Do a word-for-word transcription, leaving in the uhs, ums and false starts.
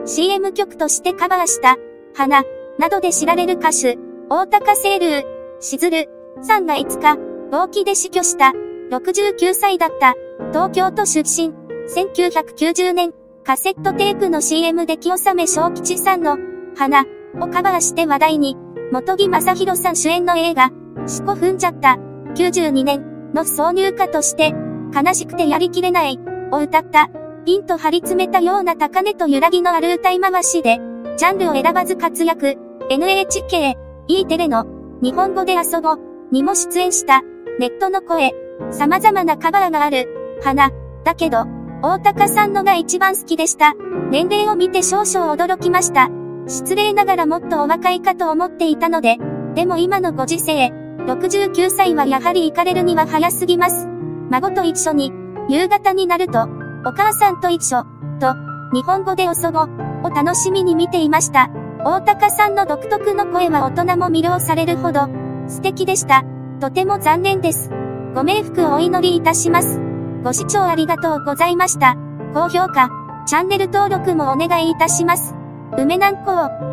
シーエム 曲としてカバーした、花、などで知られる歌手、大高清流、しずる、さんがいつか、病気で死去した、ろくじゅうきゅうさいだった、東京都出身、せんきゅうひゃくきゅうじゅうねん、カセットテープの シーエム で清雨正吉さんの、花、をカバーして話題に、本木雅弘さん主演の映画、四股踏んじゃった、きゅうじゅうにねんの挿入歌として、悲しくてやりきれない、を歌った、ピンと張り詰めたような高値と揺らぎのある歌い回しで、ジャンルを選ばず活躍、エヌエイチケー、E テレの、日本語で遊ぼ、にも出演した、ネットの声、様々なカバーがある、花、だけど、大高さんのが一番好きでした。年齢を見て少々驚きました。失礼ながらもっとお若いかと思っていたので、でも今のご時世、ろくじゅうきゅうさいはやはり行かれるには早すぎます。孫と一緒に、夕方になると、お母さんと一緒、と、日本語でおそご、を楽しみに見ていました。大高さんの独特の声は大人も魅了されるほど、素敵でした。とても残念です。ご冥福をお祈りいたします。ご視聴ありがとうございました。高評価、チャンネル登録もお願いいたします。梅南港。